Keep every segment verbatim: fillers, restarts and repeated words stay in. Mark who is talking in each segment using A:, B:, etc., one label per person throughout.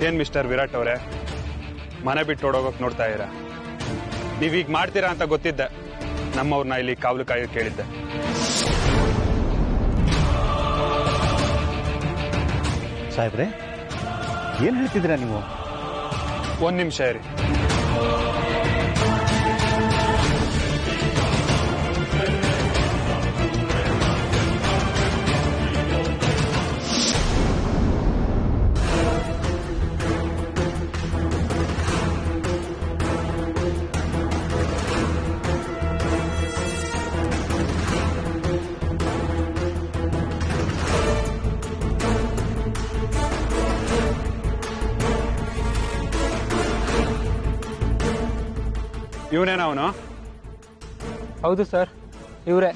A: ಏನ್ ಮಿಸ್ಟರ್ ವಿರಾಟ್ ಅವರೇ, ಮನೆ ಬಿಟ್ಟು ಓಡೋಗಕ್ ನೋಡ್ತಾ ಇದ್ದೀರಾ? ನೀವೀಗ ಮಾಡ್ತೀರಾ ಅಂತ ಗೊತ್ತಿದ್ದೆ, ನಮ್ಮವ್ರನ್ನ ಇಲ್ಲಿ ಕಾವಲು ಕಾಯಿ ಕೇಳಿದ್ದೆ.
B: ಸಾಹೇಬ್ರೆ, ಏನ್ ಹೇಳ್ತಿದ್ದೀರಾ ನೀವು?
A: ಒಂದ್ ನಿಮಿಷ ಇರಿ. ಇವನೇನ ಅವನು?
C: ಹೌದು ಸರ್, ಇವರೇ.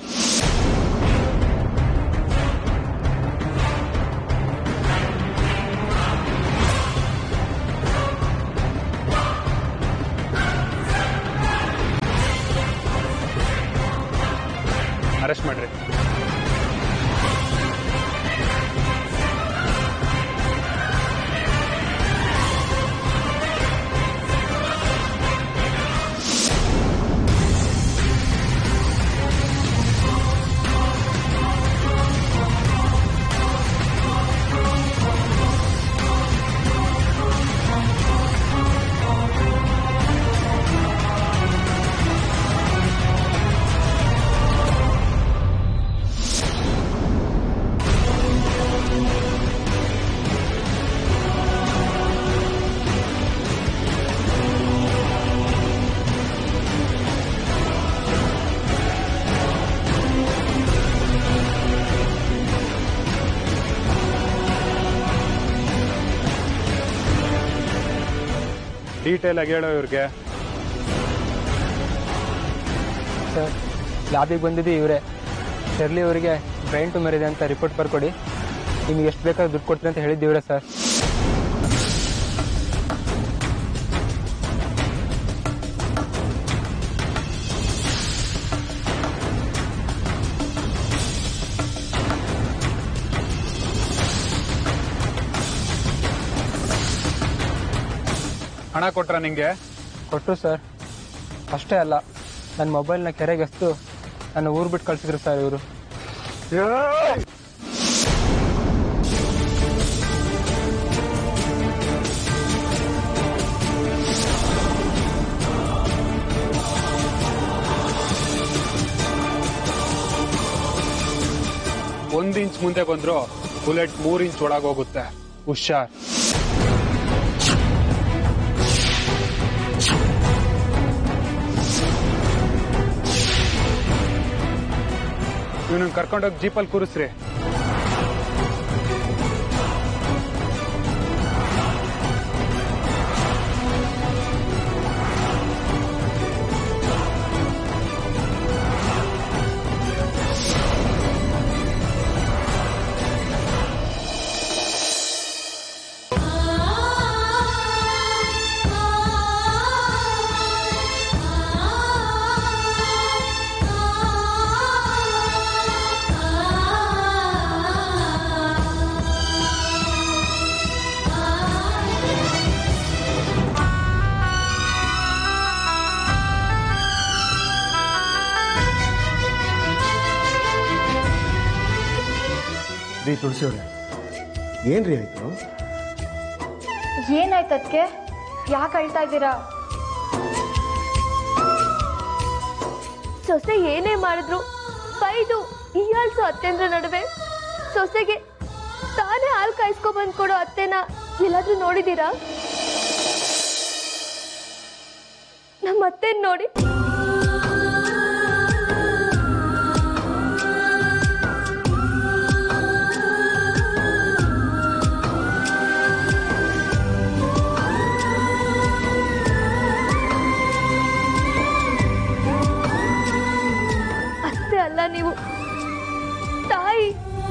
A: ಅರೆಸ್ಟ್ ಮಾಡ್ರಿ. ಡೀಟೇಲ್ ಆಗಿ ಹೇಳೋ ಇವ್ರಿಗೆ.
C: ಸರ್, ಲ್ಯಾಬಿಗೆ ಬಂದಿದ್ದು ಇವರೇ. ಶರ್ಲಿ ಅವರಿಗೆ ಬ್ರೈನ್ ಟ್ಯೂಮರ್ ಇದೆ ಅಂತ ರಿಪೋರ್ಟ್ ಬರ್ಕೊಡಿ, ನಿಮ್ಗೆ ಎಷ್ಟು ಬೇಕಾದ್ರೂ ದುಡ್ಡು ಕೊಡ್ತೀನಿ ಅಂತ ಹೇಳಿದ್ದು ಇವರೇ ಸರ್.
A: ಹಣ ಕೊಟ್ರ ನಿಂಗೆ?
C: ಕೊಟ್ಟರು ಸರ್. ಅಷ್ಟೇ ಅಲ್ಲ, ನನ್ನ ಮೊಬೈಲ್ನ ಕೆರೆಗೆ ಎಸ್ತು ನನ್ನ ಊರು ಬಿಟ್ಟು ಕಳ್ಸಿದ್ರು ಸರ್ ಇವರು.
A: ಒಂದ್ ಇಂಚ್ ಮುಂದೆ ಬಂದ್ರು ಬುಲೆಟ್ ಮೂರ್ ಇಂಚ್ ಒಳಗೋಗುತ್ತೆ. ಹುಷಾರ್. ಇವನು ಕರ್ಕೊಂಡೋಗಿ ಜೀಪಲ್ಲಿ ಕೂರಿಸ್ರಿ.
D: ರೀ ತುಳಸಿಯವ್ರೆ, ಏನ್ರಿ ಆಯ್ತು?
E: ಏನಾಯ್ತು ಅದಕ್ಕೆ? ಯಾಕೆ ಅಳ್ತಾ ಇದ್ದೀರಾ? ಸೊಸೆ ಏನೇ ಮಾಡಿದ್ರು ಬೈದು ಹೀಯಾಳ್ಸೋ ಅತ್ತೆಂದ್ರ ನಡುವೆ ಸೊಸೆಗೆ ತಾನೇ ಹಾಲು ಕಾಯಿಸ್ಕೊ ಬಂದು ಕೊಡೋ ಅತ್ತೆನ ಎಲ್ಲಾದ್ರೂ ನೋಡಿದೀರಾ? ನಮ್ಮ ಅತ್ತೆನ್ ನೋಡಿ ಅಲ್ಲ, ನೀವು ತಾಯಿ.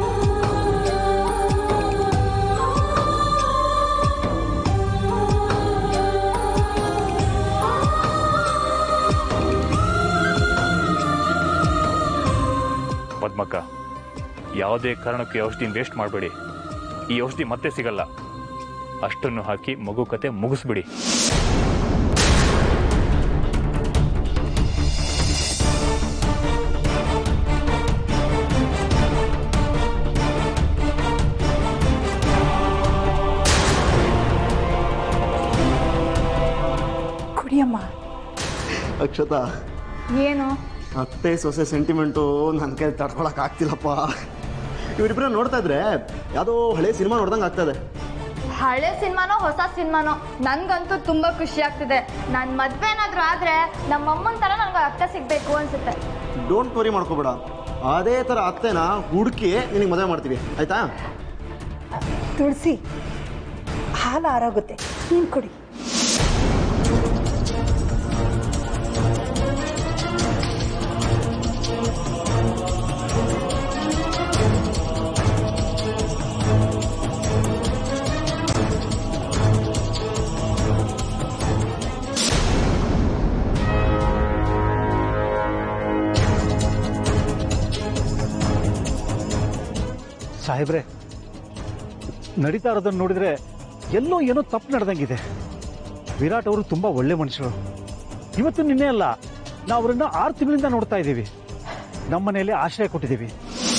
F: ಪದ್ಮಕ್ಕ, ಯಾವುದೇ ಕಾರಣಕ್ಕೆ ಔಷಧಿನ ವೇಸ್ಟ್ ಮಾಡಬೇಡಿ. ಈ ಔಷಧಿ ಮತ್ತೆ ಸಿಗಲ್ಲ. ಅಷ್ಟನ್ನು ಹಾಕಿ ಮಗು ಕತೆ ಮುಗಿಸ್ಬಿಡಿ.
G: ಕುಡಿಯಮ್ಮ.
D: ಅಕ್ಷತಾ,
G: ಏನು
D: ಅತ್ತೆ ಸೊಸೆ ಸೆಂಟಿಮೆಂಟು ನನ್ನ ಕೈ ತಡ್ಕೊಳಕ್ ಆಗ್ತಿಲ್ಲಪ್ಪ. ಇವರಿಬ್ಬರ ನೋಡ್ತಾ ಇದ್ರೆ ಯಾವುದೋ ಹಳೆ ಸಿನಿಮಾ ನೋಡ್ದಂಗೆ ಆಗ್ತದೆ.
H: ಹಳೆ ಸಿನಿಮಾನೋ ಹೊಸ ಸಿನಿಮಾನೋ ನನ್ಗಂತೂ ತುಂಬಾ ಖುಷಿ ಆಗ್ತಿದೆ. ನನ್ನ ಮದ್ವೆ ಏನಾದ್ರು ಆದ್ರೆ ನಮ್ಮಮ್ಮನ ತರ ನನ್ಗೆ ಅತ್ತೆ ಸಿಗ್ಬೇಕು ಅನ್ಸುತ್ತೆ.
D: ಡೋಂಟ್ ವರಿ ಮಾಡ್ಕೋಬೇಡ, ಅದೇ ಥರ ಅತ್ತೆನ ಹುಡುಕಿ ನಿನಗೆ ಮದುವೆ ಮಾಡ್ತೀವಿ, ಆಯ್ತಾ?
G: ತುಳಸಿ, ಹಾಲು ಆರೋಗುತ್ತೆ, ನೀನು ಕುಡಿ.
B: ಸಾಹೇಬ್ರೆ, ನಡೀತಾ ಇರೋದನ್ನು ನೋಡಿದ್ರೆ ಎಲ್ಲೋ ಏನೋ ತಪ್ಪು ನಡೆದಂಗಿದೆ. ವಿರಾಟ್ ಅವರು ತುಂಬಾ ಒಳ್ಳೆ ಮನುಷ್ಯರು. ಇವತ್ತು ನಿನ್ನೆ ಅಲ್ಲ, ನಾವು ಅವರನ್ನ ಆರು ತಿಂಗಳಿಂದ ನೋಡ್ತಾ ಇದ್ದೀವಿ. ನಮ್ಮನೆಯಲ್ಲಿ ಆಶ್ರಯ ಕೊಟ್ಟಿದ್ದೀವಿ.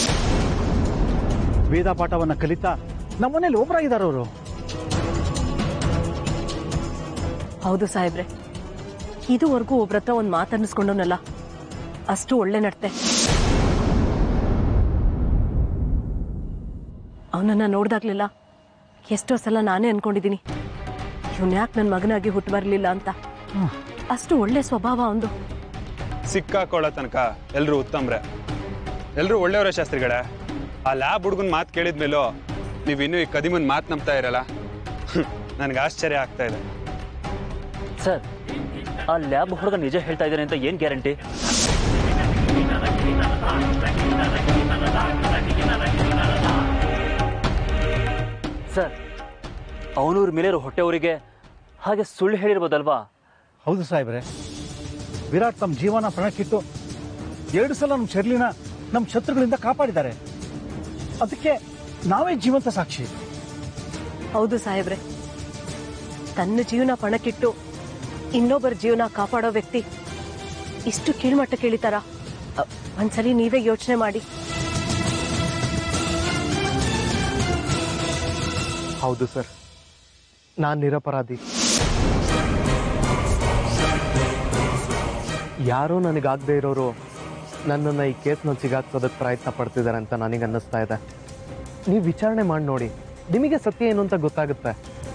B: ವೇದ ಪಾಠವನ್ನ ಕಲಿತಾ ನಮ್ಮನೇಲಿ ಒಬ್ಬರಾಗಿದ್ದಾರೆ ಅವರು.
I: ಹೌದು ಸಾಹೇಬ್ರೆ, ಇದುವರೆಗೂ ಒಬ್ರತ್ರ ಒಂದು ಮಾತನ್ನಿಸ್ಕೊಂಡವನಲ್ಲ, ಅಷ್ಟು ಒಳ್ಳೆ ನಡತೆ. ಅವನನ್ನ ನೋಡ್ದಾಗ್ಲಿಲ್ಲ ಎಷ್ಟೋ ಸಲ ನಾನೇ ಅನ್ಕೊಂಡಿದ್ದೀನಿ, ಇವನ್ ಯಾಕೆ ನನ್ನ ಮಗನಾಗಿ ಹುಟ್ಟು ಬರಲಿಲ್ಲ ಅಂತ. ಅಷ್ಟು ಒಳ್ಳೆ ಸ್ವಭಾವ ಅವನು.
A: ಸಿಕ್ಕಾಕೊಳ್ಳೋ ತನಕ ಎಲ್ರು ಉತ್ತಮ್ರೆ, ಎಲ್ರು ಒಳ್ಳೆಯವರೇ ಶಾಸ್ತ್ರಿಗಳೇ. ಆ ಲ್ಯಾಬ್ ಹುಡುಗನ್ ಮಾತು ಕೇಳಿದ್ಮೇಲೂ ನೀವು ಇನ್ನೂ ಈ ಕದಿಮನ್ ಮಾತು ನಂಬ್ತಾ ಇರಲ್ಲ, ನನ್ಗೆ ಆಶ್ಚರ್ಯ ಆಗ್ತಾ ಇದೆ.
J: ಸರ್, ಆ ಲ್ಯಾಬ್ ಹುಡುಗ ನಿಜ ಹೇಳ್ತಾ ಇದ್ದಾನೆ ಅಂತ ಏನ್ ಗ್ಯಾರಂಟಿ? ಸರ್, ಅವನೂರ್ ಮೇಲೆ ಹೊಟ್ಟೆಯವರಿಗೆ ಹಾಗೆ ಸುಳ್ಳು ಹೇಳಿರ್ಬೋದಲ್ವಾ?
B: ಹೌದು ಸಾಹೇಬ್ರೆ, ವಿರಾಟ್ ತಮ್ಮ ಜೀವನ ಪಣಕ್ಕಿಟ್ಟು ಎರಡು ಸಲ ನಮ್ಮ ಶರ್ಲಿನ ನಮ್ಮ ಶತ್ರುಗಳಿಂದ ಕಾಪಾಡಿದ್ದಾರೆ. ಅದಕ್ಕೆ ನಾವೇ ಜೀವಂತ ಸಾಕ್ಷಿ.
I: ಹೌದು ಸಾಹೇಬ್ರೆ, ತನ್ನ ಜೀವನ ಪಣಕ್ಕಿಟ್ಟು ಇನ್ನೊಬ್ಬರ ಜೀವನ ಕಾಪಾಡೋ ವ್ಯಕ್ತಿ ಇಷ್ಟು ಕೀಳ್ಮಟ್ಟ ಕೇಳಿತಾರ? ಒಂದ್ಸಲಿ ನೀವೇ ಯೋಚನೆ ಮಾಡಿ.
C: ಹೌದು ಸರ್, ನಾನು ನಿರಪರಾಧಿ. ಯಾರೋ ನನಗಾಗದೇ ಇರೋರು ನನ್ನನ್ನು ಈ ಕೇಸ್ನಲ್ಲಿ ಸಿಗಾಕ್ಸೋದಕ್ಕೆ ಪ್ರಯತ್ನ ಪಡ್ತಿದ್ದಾರೆ ಅಂತ ನನಗೆ ಅನ್ನಿಸ್ತಾ ಇದೆ. ನೀವು ವಿಚಾರಣೆ ಮಾಡಿ ನೋಡಿ, ನಿಮಗೆ ಸತ್ಯ ಏನು ಅಂತ ಗೊತ್ತಾಗುತ್ತೆ.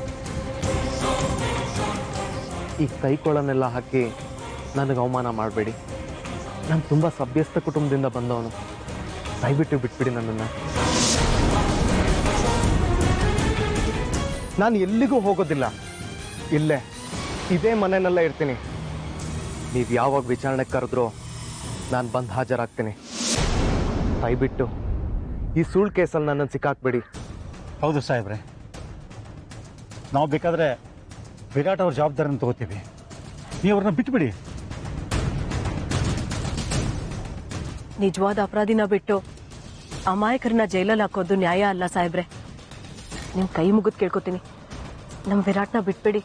C: ಈ ಕೈಕೊಳ್ಳನೆಲ್ಲ ಹಾಕಿ ನನಗೆ ಅವಮಾನ ಮಾಡಬೇಡಿ. ನಾನು ತುಂಬ ಸಭ್ಯಸ್ಥ ಕುಟುಂಬದಿಂದ ಬಂದವನು. ದಯವಿಟ್ಟು ಬಿಟ್ಬಿಡಿ ನನ್ನನ್ನು. ನಾನು ಎಲ್ಲಿಗೂ ಹೋಗೋದಿಲ್ಲ, ಇಲ್ಲೇ ಇದೇ ಮನೆಯಲ್ಲೇ ಇರ್ತೀನಿ. ನೀವು ಯಾವಾಗ ವಿಚಾರಣೆ ಕರೆದ್ರೋ ನಾನು ಬಂದು ಹಾಜರಾಗ್ತೀನಿ. ದಯವಿಟ್ಟು ಈ ಸುಳ್ಳು ಕೇಸಲ್ಲಿ ನನ್ನನ್ನು ಸಿಕ್ಕಾಕ್ಬೇಡಿ.
B: ಹೌದು ಸಾಹೇಬ್ರೆ, ನಾವು ಬೇಕಾದ್ರೆ ವಿರಾಟ್ ಅವ್ರ ಜವಾಬ್ದಾರಿಯನ್ನು ತಗೋತೀವಿ, ನೀವು ಅವ್ರನ್ನ ಬಿಟ್ಬಿಡಿ.
I: ನಿಜವಾದ ಅಪರಾಧಿನ ಬಿಟ್ಟು ಅಮಾಯಕರನ್ನ ಜೈಲಲ್ಲಿ ಹಾಕೋದು ನ್ಯಾಯ ಅಲ್ಲ ಸಾಹೇಬ್ರೆ. ನಿಮ್ ಕೈ ಮುಗಿದ್ ಕೇಳ್ಕೊತೀನಿ, ನಮ್ ವಿರಾಟ್ನ ಬಿಟ್ಬಿಡಿ.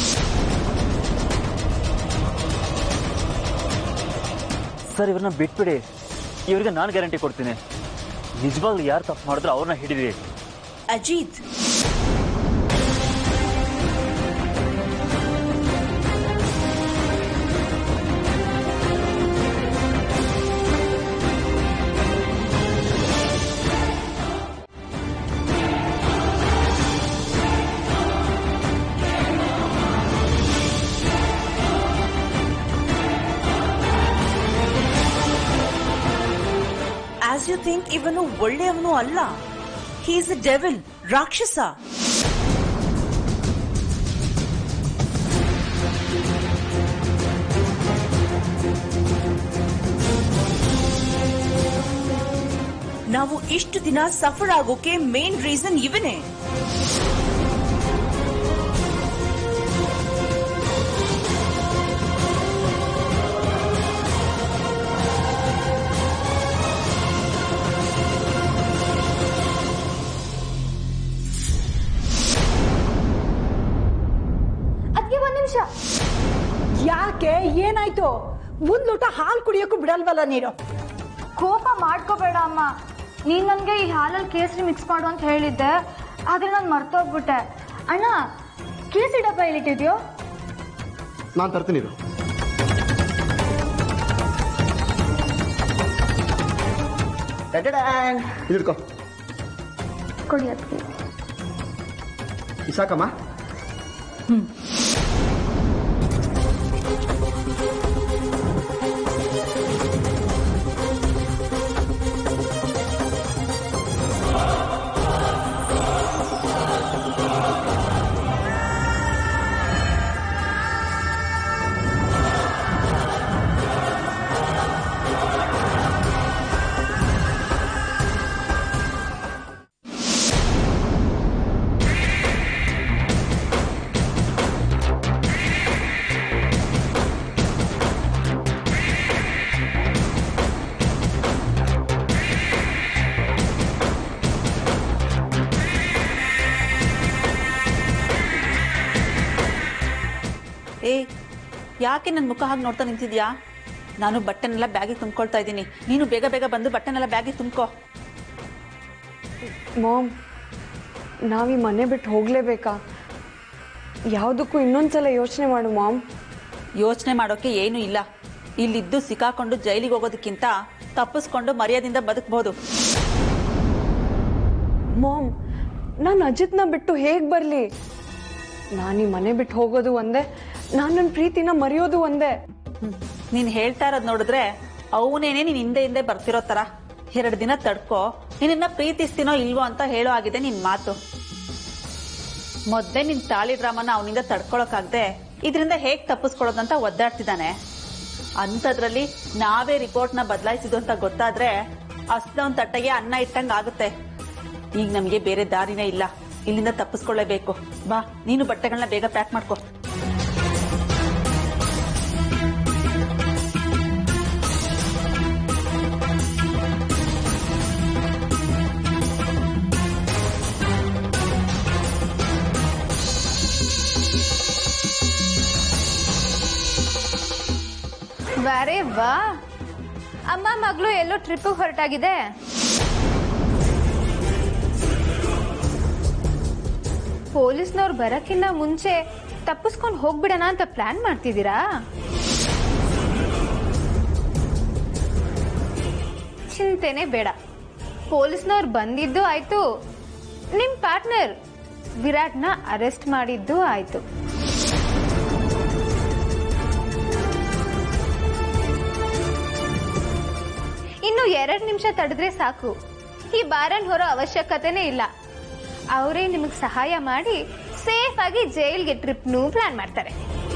J: ಸರ್, ಇವ್ರನ್ನ ಬಿಟ್ಬಿಡಿ. ಇವ್ರಿಗೆ ನಾನು ಗ್ಯಾರಂಟಿ ಕೊಡ್ತೀನಿ, ನಿಜವಾಗ್ಲೂ ಯಾರು ತಪ್ಪು ಮಾಡಿದ್ರು ಅವ್ರನ್ನ ಹಿಡಿದಿ.
G: ಅಜಿತ್, as you think, ಇವನು ಒಳ್ಳೆಯವನು ಅಲ್ಲ. he is a devil, ರಾಕ್ಷಸ. ನಾವು ಇಷ್ಟು ದಿನ ಸಫರ್ ಆಗೋಕೆ ಮೇನ್ ರೀಸನ್ ಇವನೇ.
H: ನಿಮಿಷ.
K: ಯಾಕೆ ಏನಾಯ್ತು? ಒಂದ್ ಲೋಟ ಹಾಲು ಕುಡಿಯೋಕ್ಕೂ ಬಿಡಲ್ವಲ್ಲ ನೀನು?
H: ಕೋಪ ಮಾಡ್ಕೋಬೇಡ ಅಮ್ಮ. ನೀನ್ ನನ್ಗೆ ಈ ಹಾಲಲ್ಲಿ ಕೇಸರಿ ಮಿಕ್ಸ್ ಮಾಡು ಅಂತ ಹೇಳಿದ್ದೆ, ಆದ್ರೆ ನಾನು ಮರ್ತೋಗ್ಬಿಟ್ಟೆ. ಅಣ್ಣ, ಕೇಸರಿ ಡಬ್ಬ ಎಲ್ಲಿಟ್ಟಿದ್ಯೋ?
D: ನಾನು ತರ್ತೀನಿ ಇದು. ಇದಿಡ್ಕೋ.
H: ಕೊಡಿ ಅದಕ್ಕೆ.
D: ಸಾಕಮ್ಮ?
H: ಹ್ಮ್.
L: ಏ, ಯಾಕೆ ನನ್ನ ಮುಖ ಹಾಗೆ ನೋಡ್ತಾ ನಿಂತಿದ್ಯಾ? ನಾನು ಬಟ್ಟೆನೆಲ್ಲ ಬ್ಯಾಗಿಗೆ ತುಂಬ್ಕೊಳ್ತಾ ಇದ್ದೀನಿ. ನೀನು ಬೇಗ ಬೇಗ ಬಂದು ಬಟ್ಟೆನೆಲ್ಲ ಬ್ಯಾಗಿಗೆ ತುಂಬ್ಕೋ.
M: ಮಾಮ್, ನಾವೀ ಮನೆ ಬಿಟ್ಟು ಹೋಗಲೇಬೇಕಾ? ಯಾವುದಕ್ಕೂ ಇನ್ನೊಂದ್ಸಲ ಯೋಚನೆ ಮಾಡು ಮಾಮ್.
L: ಯೋಚನೆ ಮಾಡೋಕ್ಕೆ ಏನೂ ಇಲ್ಲ. ಇಲ್ಲಿದ್ದು ಸಿಕ್ಕಾಕೊಂಡು ಜೈಲಿಗೆ ಹೋಗೋದಕ್ಕಿಂತ ತಪ್ಪಿಸ್ಕೊಂಡು ಮರ್ಯಾದಿಂದ ಬದುಕಬಹುದು.
M: ಮಾಮ್, ನಾನು ಅಜಿತ್ನ ಬಿಟ್ಟು ಹೇಗೆ ಬರಲಿ? ನಾನು ಈ ಮನೆ ಬಿಟ್ಟು ಹೋಗೋದು ಒಂದೇ, ನಾನು ನನ್ನ ಪ್ರೀತಿನ ಮರೆಯೋದು ಒಂದೇ.
L: ನೀನು ಹೇಳ್ತಾ ಇರೋದು ನೋಡಿದ್ರೆ ಅವನೇನೆ ನೀನು ಹಿಂದೆ ಹಿಂದೆ ಬರ್ತಿರೋ ಥರ. ಎರಡು ದಿನ ತಡ್ಕೋ, ನಿನ್ನ ಪ್ರೀತಿಸ್ತೀನೋ ಇಲ್ವೋ ಅಂತ ಹೇಳೋ ಆಗಿದೆ ನಿನ್ನ ಮಾತು. ಮೊದಲೇ ನಿನ್ನ ತಾಳಿ ಡ್ರಾಮಾನ ಅವನಿಂದ ತಡ್ಕೊಳಕ್ಕಾಗದೆ ಇದರಿಂದ ಹೇಗೆ ತಪ್ಪಿಸ್ಕೊಳ್ಳೋದಂತ ಒದ್ದಾಡ್ತಿದ್ದಾನೆ. ಅಂಥದ್ರಲ್ಲಿ ನಾವೇ ರಿಪೋರ್ಟ್ನ ಬದಲಾಯಿಸಿದ್ದು ಅಂತ ಗೊತ್ತಾದ್ರೆ ಅಷ್ಟೊಂದು ತಟ್ಟೆಗೆ ಅನ್ನ ಇಟ್ಟಂಗೆ ಆಗುತ್ತೆ. ಈಗ ನಮಗೆ ಬೇರೆ ದಾರಿನೇ ಇಲ್ಲ, ಇಲ್ಲಿಂದ ತಪ್ಪಿಸ್ಕೊಳ್ಳೇಬೇಕು. ಬಾ, ನೀನು ಬಟ್ಟೆಗಳನ್ನ ಬೇಗ ಪ್ಯಾಕ್ ಮಾಡ್ಕೋ.
E: ವಾರೇ ವಾ, ಅಮ್ಮ ಮಗಳು ಎಲ್ಲೋ ಟ್ರಿಪ್ ಹೊರಟಾಗಿದೆ. ಪೊಲೀಸ್ನವ್ರು ಬರಕ್ಕಿಂತ ಮುಂಚೆ ತಪ್ಪಿಸ್ಕೊಂಡು ಹೋಗ್ಬಿಡೋಣ ಅಂತ ಪ್ಲಾನ್ ಮಾಡ್ತಿದ್ದೀರಾ? ಚಿಂತೆನೆ ಬೇಡ. ಪೊಲೀಸ್ನವ್ರು ಬಂದಿದ್ದು ಆಯ್ತು, ನಿಮ್ ಪಾರ್ಟ್ನರ್ ವಿರಾಟ್ನ ಅರೆಸ್ಟ್ ಮಾಡಿದ್ದು ಆಯ್ತು. ಇನ್ನು ಎರಡು ನಿಮಿಷ ತಡೆದ್ರೆ ಸಾಕು. ಈ ಬಾರನ್ ಹೊರೋ ಅವಶ್ಯಕತೆನೇ ಇಲ್ಲ. ಅವರೇ ನಿಮಗೆ ಸಹಾಯ ಮಾಡಿ ಸೇಫ್ ಆಗಿ ಜೈಲ್ಗೆ ಟ್ರಿಪ್ನು ಪ್ಲಾನ್ ಮಾಡ್ತಾರೆ.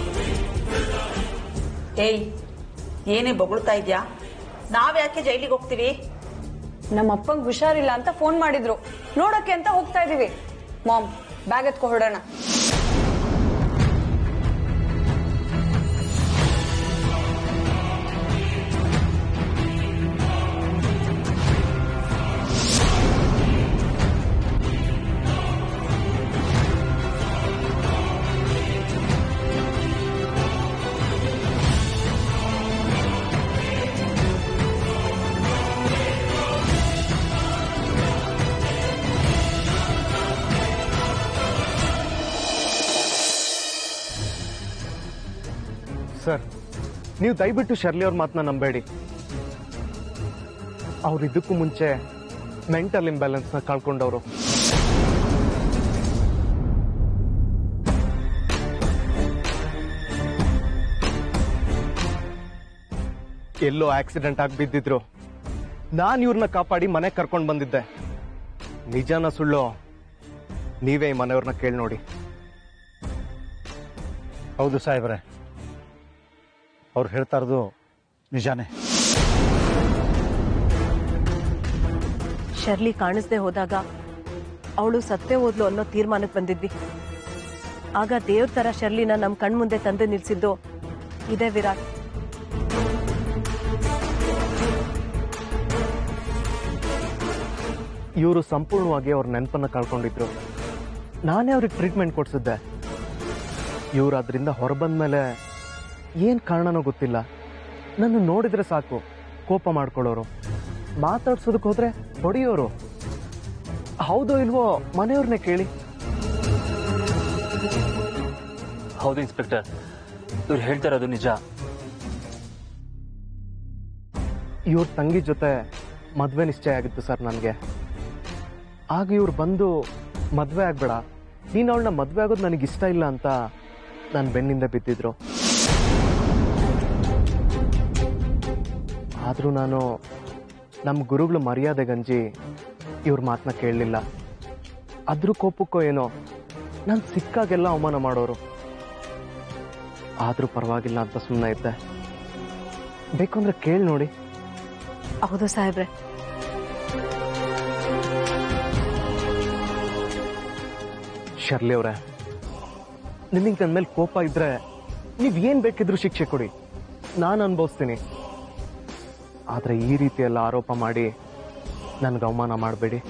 L: ಏಯ್, ಏನೇ ಬೊಗಳ್ತಾ ಇದ್ಯಾ? ನಾವ್ ಯಾಕೆ ಜೈಲಿಗೆ ಹೋಗ್ತೀವಿ?
M: ನಮ್ಮ ಅಪ್ಪಂಗೆ ಹುಷಾರಿಲ್ಲ ಅಂತ ಫೋನ್ ಮಾಡಿದ್ರು, ನೋಡಕ್ಕೆ ಅಂತ ಹೋಗ್ತಾ ಇದೀವಿ. ಮಾಮ್, ಬ್ಯಾಗ್ ಎತ್ಕೊ ಹೊರಡೋಣ.
C: ಸರ್, ನೀವು ದಯವಿಟ್ಟು ಶರ್ಲಿ ಅವ್ರ ಮಾತನ್ನ ನಂಬೇಡಿ. ಅವ್ರು ಇದಕ್ಕೂ ಮುಂಚೆ ಮೆಂಟಲ್ ಇಂಬ್ಯಾಲೆನ್ಸ್ನ ಕಳ್ಕೊಂಡವರು. ಎಲ್ಲೋ ಆಕ್ಸಿಡೆಂಟ್ ಆಗಿ ಬಿದ್ದಿದ್ರು. ನಾನು ಇವ್ರನ್ನ ಕಾಪಾಡಿ ಮನೆಗೆ ಕರ್ಕೊಂಡು ಬಂದಿದ್ದೆ. ನಿಜಾನ ಸುಳ್ಳು ನೀವೇ ಈ ಮನೆಯವ್ರನ್ನ ಕೇಳಿ ನೋಡಿ.
B: ಹೌದು ಸಾಹೇಬ್ರೆ, ಅವ್ರು ಹೇಳ್ತಾ ಇರೋದು ನಿಜಾನೇ.
I: ಶರ್ಲಿ ಕಾಣಿಸ್ದೆ ಹೋದಾಗ ಅವಳು ಸತ್ತೇ ಹೋದ್ಲು ಅನ್ನೋ ತೀರ್ಮಾನಕ್ಕೆ ಬಂದಿದ್ವಿ. ಆಗ ದೇವ್ರ ತರ ಶರ್ಲಿನ ನಮ್ ಕಣ್ಮುಂದೆ ತಂದು ನಿಲ್ಸಿದ್ದು ಇದೇ ವಿರಾಟ್.
C: ಇವರು ಸಂಪೂರ್ಣವಾಗಿ ಅವ್ರ ನೆನಪನ್ನ ಕಳ್ಕೊಂಡಿದ್ರು. ನಾನೇ ಅವ್ರಿಗೆ ಟ್ರೀಟ್ಮೆಂಟ್ ಕೊಡ್ಸಿದ್ದೆ. ಇವ್ರು ಅದರಿಂದ ಹೊರಬಂದ್ಮೇಲೆ ಏನು ಕಾರಣನೋ ಗೊತ್ತಿಲ್ಲ, ನನ್ನ ನೋಡಿದ್ರೆ ಸಾಕು ಕೋಪ ಮಾಡ್ಕೊಳ್ಳೋರು, ಮಾತಾಡ್ಸೋದಕ್ಕೆ ಹೋದ್ರೆ ಹೊಡೆಯೋರು. ಹೌದೋ ಇಲ್ವೋ ಮನೆಯವ್ರನ್ನೇ ಕೇಳಿ.
J: ಹೌದು ಇನ್ಸ್ಪೆಕ್ಟರ್, ಇವ್ರು ಹೇಳ್ತಾ ಇರೋದು ನಿಜ.
C: ಇವ್ರ ತಂಗಿ ಜೊತೆ ಮದುವೆ ನಿಶ್ಚಯ ಆಗಿತ್ತು ಸರ್ ನನಗೆ. ಆಗ ಇವ್ರು ಬಂದು ಮದುವೆ ಆಗ್ಬೇಡ, ನೀನು ಅವಳನ್ನ ಮದುವೆ ಆಗೋದು ನನಗೆ ಇಷ್ಟ ಇಲ್ಲ ಅಂತ ನಾನು ಬೆನ್ನಿಂದ ಬಿದ್ದಿದ್ರು. ಆದರೂ ನಾನು ನಮ್ಮ ಗುರುಗಳು ಮರ್ಯಾದೆ ಗಂಜಿ ಇವ್ರ ಮಾತನ್ನ ಕೇಳಲಿಲ್ಲ. ಅದ್ರ ಕೋಪಕ್ಕೋ ಏನೋ ನಾನು ಸಿಕ್ಕಾಗೆಲ್ಲ ಅವಮಾನ ಮಾಡೋರು. ಆದರೂ ಪರವಾಗಿಲ್ಲ ಅಂತ ಸುಮ್ಮನೆ ಇದ್ದೆ. ಬೇಕು ಅಂದ್ರೆ ಕೇಳಿ ನೋಡಿ.
I: ಹೌದು ಸಾಹೇಬ್ರೆ.
C: ಶರ್ಲಿ ಅವರೇ, ನಿಮಗೆ ನನ್ನ ಮೇಲೆ ಕೋಪ ಇದ್ರೆ ನೀವ್ ಏನ್ ಬೇಕಿದ್ರು ಶಿಕ್ಷೆ ಕೊಡಿ, ನಾನು ಅನುಭವಿಸ್ತೀನಿ. ಆದ್ರೆ ಈ ರೀತಿಯೆಲ್ಲ ಆರೋಪ ಮಾಡಿ ನನ್ಗೆ ಅವಮಾನ ಮಾಡಬೇಡಿ.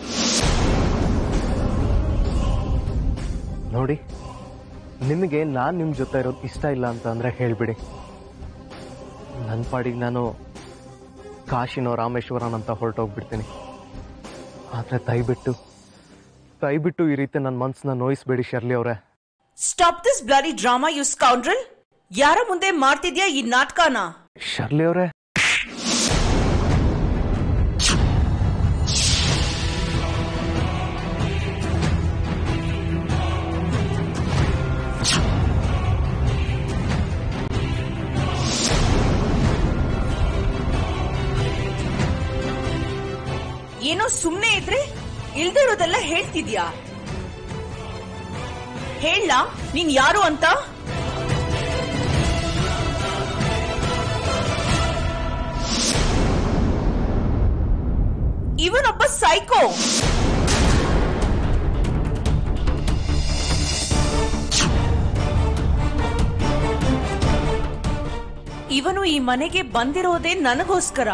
C: ನೋಡಿ, ನಿಮಗೆ ನಾನು ನಿಮ್ಮ ಜೊತೆ ಇರೋದು ಇಷ್ಟ ಇಲ್ಲ ಅಂತ ಅಂದ್ರೆ ಹೇಳ್ಬಿಡಿ. ನನ್ನ ಪಾಡಿಗೆ ನಾನು ಕಾಶಿನೋ ರಾಮೇಶ್ವರನಂತ ಹೊರಟೋಗ್ಬಿಡ್ತೀನಿ. ಆದ್ರೆ ದಯವಿಟ್ಟು ದಯವಿಟ್ಟು ಈ ರೀತಿ ನನ್ನ ಮನಸ್ಸನ್ನ ನೋಯಿಸ್ಬೇಡಿ ಶರ್ಲಿ ಅವರೇ.
G: Stop this bloody drama you scoundrel. ಯಾರ ಮುಂದೆ ಮಾಡ್ತಿದ್ಯಾ ಈ ನಾಟಕನ?
C: ಶರ್ಲಿ ಅವರೇ,
G: ಏನೋ ಸುಮ್ನೆ ಇದ್ರೆ ಇಲ್ದೇ ಇರೋದೆಲ್ಲ ಹೇಳ್ತಿದ್ಯಾ? ಹೇಳ, ನೀನ್ ಯಾರು ಅಂತ? ಇವನೊಬ್ಬ ಸೈಕೋ. ಇವನು ಈ ಮನೆಗೆ ಬಂದಿರೋದೇ ನನಗೋಸ್ಕರ.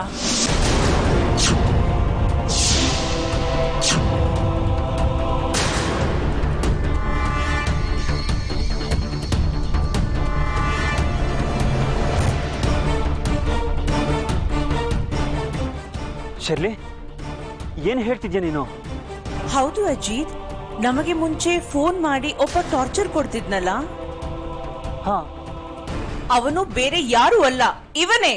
J: ಶರ್ಲಿ, ಏನ್ ಹೇಳ್ತಿದ್ಯಾ ನೀನು?
G: ಹೌದು ಅಜಿತ್, ನಮಗೆ ಮುಂಚೆ ಫೋನ್ ಮಾಡಿ ಒಬ್ಬ ಟಾರ್ಚರ್ ಕೊಡ್ತಿದ್ನಲ್ಲ,
J: ಹಾ,
G: ಅವನು ಬೇರೆ ಯಾರು ಅಲ್ಲ, ಇವನೇ.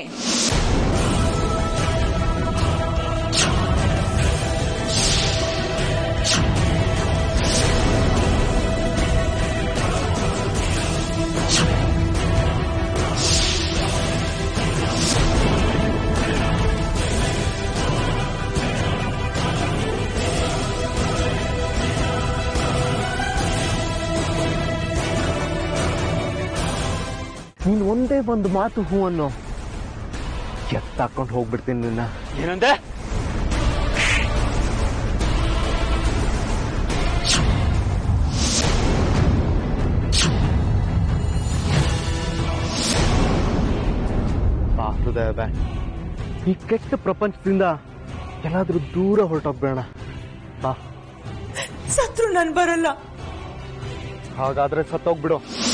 C: ನೀನ್ ಒಂದೇ ಒಂದು ಮಾತು ಹೂ ಅನ್ನೋ, ಎತ್ತಾಕೊಂಡು ಹೋಗ್ಬಿಡ್ತೀನಿ ನಿನ್ನ.
J: ಏನಂದೆ?
C: ಬಾ ಹೃದಯ ಬೇ, ಈ ಕೆಟ್ಟ ಪ್ರಪಂಚದಿಂದ ಎಲ್ಲಾದ್ರೂ ದೂರ ಹೊರಟೋಗ್ಬೇಡ. ಬಾ.
G: ಸತ್ರು ನನ್ ಬರಲ್ಲ.
C: ಹಾಗಾದ್ರೆ ಸತ್ತೋಗ್ಬಿಡು.